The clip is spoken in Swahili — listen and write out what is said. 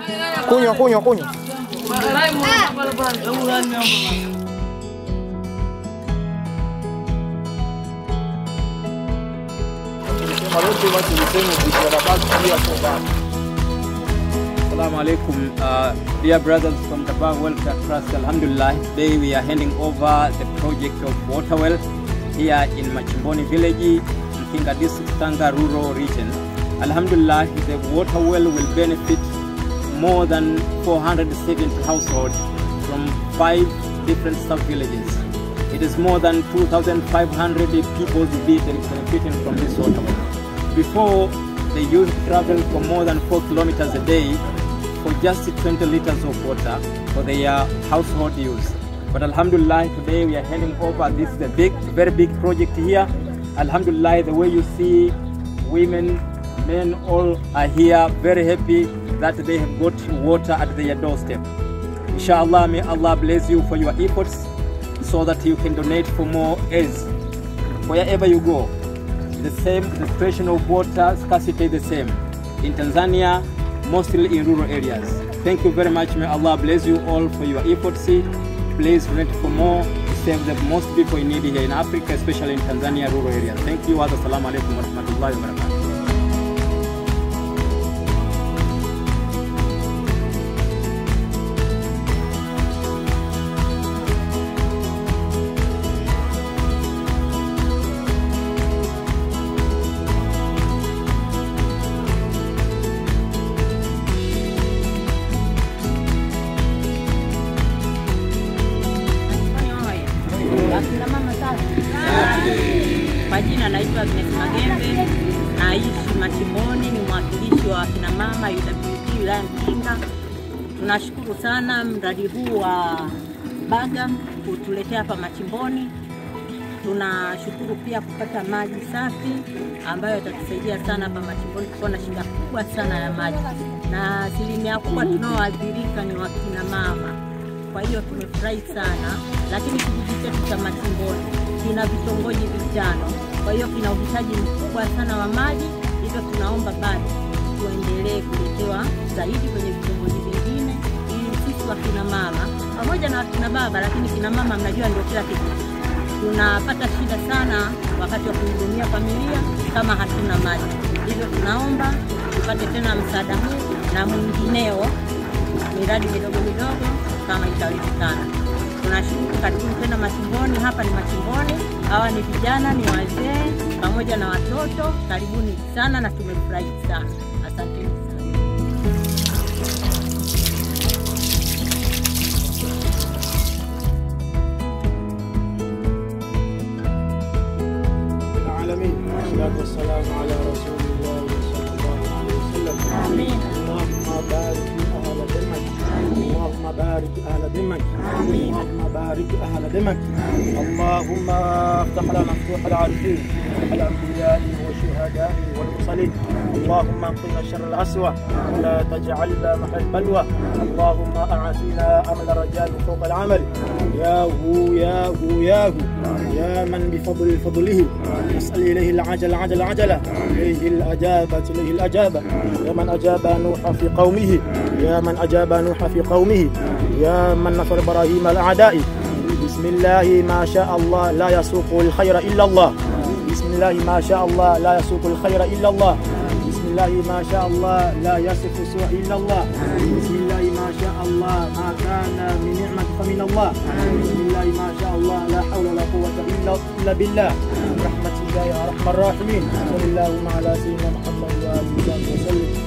Kunywa. Assalamu alaikum, dear brothers from the Bar Welfare Trust. Alhamdulillah, today we are handing over the project of water well here in Machimboni village, Mkinga district, Tanga rural region. Alhamdulillah, the water well will benefit more than 470 households from 5 different sub-villages. It is more than 2,500 people will be benefiting from this water well. Before, they used to travel for more than 4 kilometers a day for just 20 liters of water for their household use. But Alhamdulillah, today we are handing over. This is a very big project here. Alhamdulillah, the way you see women, men all are here very happy that they have got water at their doorstep. Inshallah, may Allah bless you for your efforts so that you can donate for more aids. Wherever you go, the situation of water scarcity is the same. In Tanzania, mostly in rural areas. Thank you very much. May Allah bless you all for your efforts. Please donate for more to save the most people in need here in Africa, especially in Tanzania rural areas. Thank you. Assalamu alaikum wa rahmatullahi wa barakatuh. Majina naitwa Agnes Magembe, naishi Machimboni, ni mwakilishi wa kina mama UWT wilaya Mkinga. Tunashukuru sana mradi huu wa Baga kutuletea hapa Machimboni. Tunashukuru pia kupata maji safi ambayo yatatusaidia sana hapa Machimboni. Tuko na shida kubwa sana ya maji, na asilimia kubwa tunaoathirika ni wakina mama. Kwa hiyo tumefurahi sana, lakini kijiji chetu cha Machimboni kina vitongoji 5, kwa hiyo kina uhitaji mkubwa sana wa maji. Hivyo tunaomba bado tuendelee kuletewa zaidi kwenye vitongoji vingine, ili sisi wakina mama pamoja na wakina baba, lakini kina mama mnajua ndio kila kitu, tunapata shida sana wakati wa kuhudumia familia kama hatuna maji. Hivyo tunaomba tupate tena msaada huu na mwingineo, miradi midogo kama itawezekana. Tunashukuru, karibuni tena Machimboni. Hapa ni Machimboni, hawa ni vijana, ni wazee pamoja na watoto. Karibuni sana na tumefurahi sana. Asante sana. Alamin. Wassalatu wassalamu ala rasulillah sallallahu alaihi wasallam. Amin. Allahumma barik ahla dimmak. اللهم بارك أهل دمك. اللهم بارك أهل دمك. اللهم افتح لنا مفتوح العارفين الأنبياء والشهداء والمرسلين. اللهم انقنا شر الأسوأ ولا تجعلنا محل البلوى. اللهم أعطينا أمل الرجال فوق العمل. يا من بفضل فضله نسأل إليه العجلة إليه الأجابة يا من أجاب نوح في قومه، يا من أجاب نوح في قومه، يا من نصر إبراهيم الأعداء. بسم الله ما شاء الله لا يسوق الخير إلا الله. بسم الله ما شاء الله لا يسوق الخير إلا الله. بسم الله ما شاء الله لا يصف السوء إلا الله. بسم الله ما شاء الله ما كان من نعمة فمن الله. بسم الله ما شاء الله لا حول ولا قوة إلا بالله. رحمة الله يا أرحم الراحمين. صلى الله على سيدنا محمد وآله وسلم.